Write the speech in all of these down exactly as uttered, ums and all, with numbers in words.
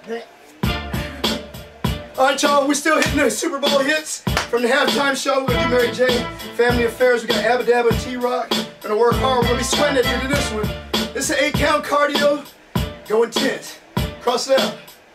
Alright, y'all, we're still hitting the Super Bowl hits from the halftime show. We're gonna do Mary J, Family Affairs. We got Abba Dabba and T-Rock. Gonna work hard. We're gonna be sweating at the end of this one. This is an eight count cardio. Go intense. Cross it out.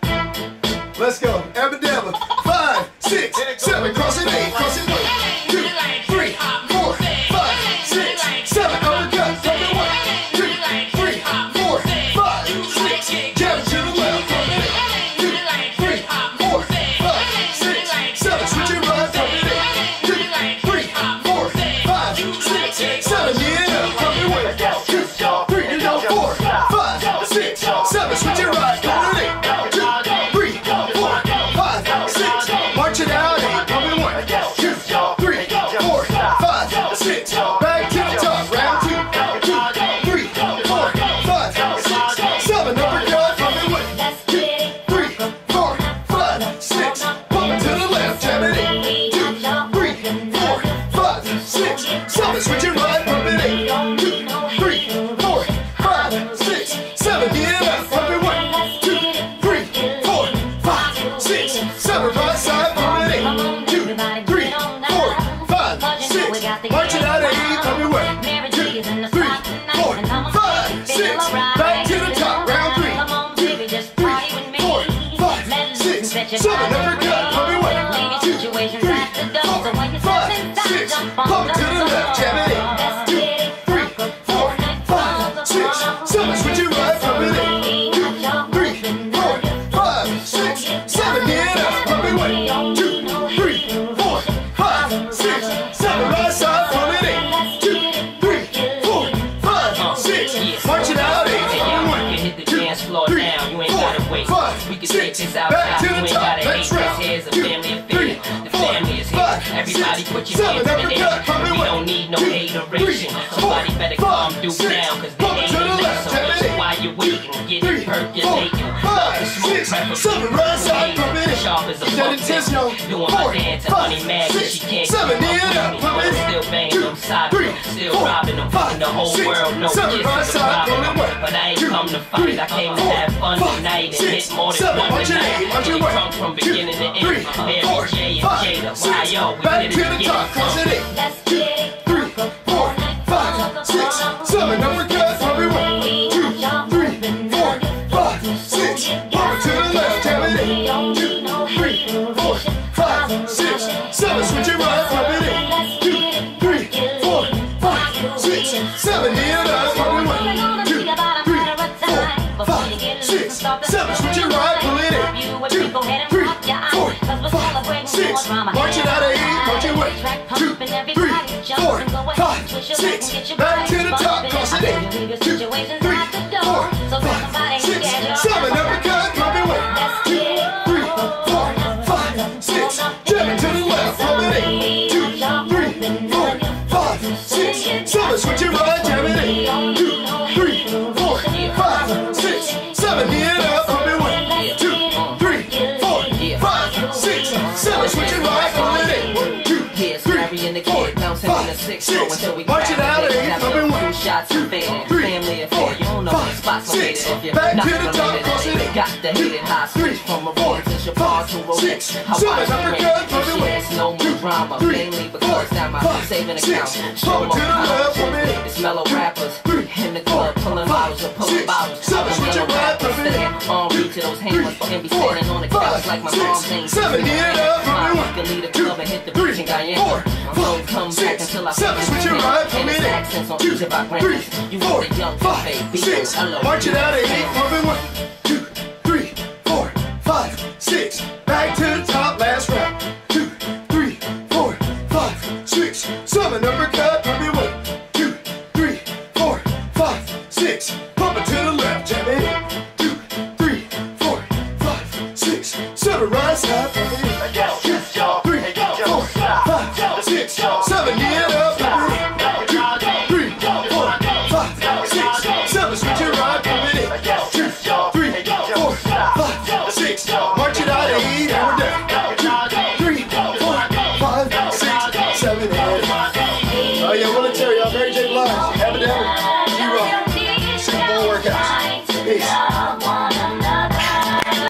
Let's go. Abba Dabba. Five, six, seven. Cross it eight. Cross it one, two, three, four, five, six, seven. Uppercut. From the one, two, three, four, five, six. Jab it to the left. From the eight, two, three, four, five, six, seven. Switch it right. From the eight, two, three, four, five, six, seven. Yeah. From the way. Two, three, you know, four, five, six, seven. Switch it right. From the eight, two, three, four, five, six. March it out. Eight. From the one, two, three, four, five, six. Back to the top. Round two, two, three, four, five, six, seven. Uppercut. From the one, two, three, four, five, six. Pump it to the left. Jab it eight, two, three, four, five, six, seven. Switch it right. Pump it eight, two, three, four, five, six, seven. Get up. Pump it one, two, three, four, five, six, seven. Right side. Pump it eight, two, three, four, five, six. March it out. Eight. Pump it one, two, three, four, five, six. Back to the top. Round three, two, three, four, five, six, seven. Uppercut. Pump it one, two, three, four, five, six. Pump it to the left. Jab it eight, two, three, four, five, six, seven. Switch it right. Pump it eight, two, three, four, five, six, seven. Get up. Pump it one, two, three, four, five, six, seven. Right side. Pump it eight, two, three, four, five, six. March it out. Eight. Pump it one, two, three, four, five, six. Back to the top. Next round. Two, three, four, five, Everybody six, put your seven. hands in the Uppercut. air. Pump it We one, don't need no two, hateration. three, Somebody four, better five, calm Duke six. down, cause they Pump it ain't to the in left. so Jab it listen eight, while you're waiting. Get three, it percolating. four, five, six, seven. Right side. Pump it in. Sharp as a Get that intense, yo. Doing Four, my dance to five, Honey Mag, six, she can't seven. keep Get up up. with Pump me. it in. Still banging Two, them side, three, still four, robbing them. five, The whole six, world knows seven. this Right is side. robbing Pump it them. one, But I ain't two, come to three, fight. I came to four, have fun five, tonight and six, hit more than seven. one March it tonight. eight. March it We one, drunk from two, beginning to three, end. Mary four, J and five, Jada. Why six. yo? We Back did to it the again. top. Cross it eight, two, three, four, five, six, seven. Uppercut. Pump it one, two, three, four, five, six. Pump it to the left. Jab it eight, two, three, four, five, six, seven. Switch it right. Pump it eight, two, three, four, five, six, seven. Get up. Pump it one, two, three, four, five, six, seven. Switch it right. Pull it in, two, three, four, five, six. March it out of eight. March it one, two, three, four, five, six. Back to the top. Cross it eight, two, three, four, five, six, seven. Uppercut. Pump it one, two, three, four, five, six. Jab it to the left. Pump it eight, two, three, four, five, six, seven. Switch it right. Jab it eight, two, three, four, five, six, seven. Get up. Pump it one, two, three, four, five, six, seven. Switch it right. Pump it eight, two, three, four, five, six. March it out. Eight. Pump it one, two, three, four, five, six. Back to the top. Cross it eight, Got the hidden high three, switch from a four, voice to five, Chicago to six, Rolex. seven. Uppercut. Pump it There's no one, more two, drama, three, mainly four, because now my five, saving six. account. Show Pump it to the left. Pump it eight, It's mellow rappers three, in the club, pulling bottles and pulling six, bottles. seven. Switch it right. Pump it eight, On reach to those hammers, and be four, standing on the five, couch like my six, mom's ain't. seven. Get up. Pump it one, can lead the two, club and hit the three, beach in Guyana. four, My flow five, come back six, until I seven. feel Switch it right. Pump and it it's eight, accents on two, each of our three, grandmas. You four, want the young five, baby. six. Hello. March it out of eight. Pump it one, two, three, four, five, six. Back to the top. Last round. Two, three, four, five, six, seven. Uppercut. Pump it one, two, three, four, five, six. Pump it to the left. Jab it eight, two, three, four, five, six, seven. Right side. Pump it in. Two, three, four, five, six, seven. Get up. Pump it in. Two, three, four, five, six, seven. Switch it right. Pump it in. Two, three, four, five, six.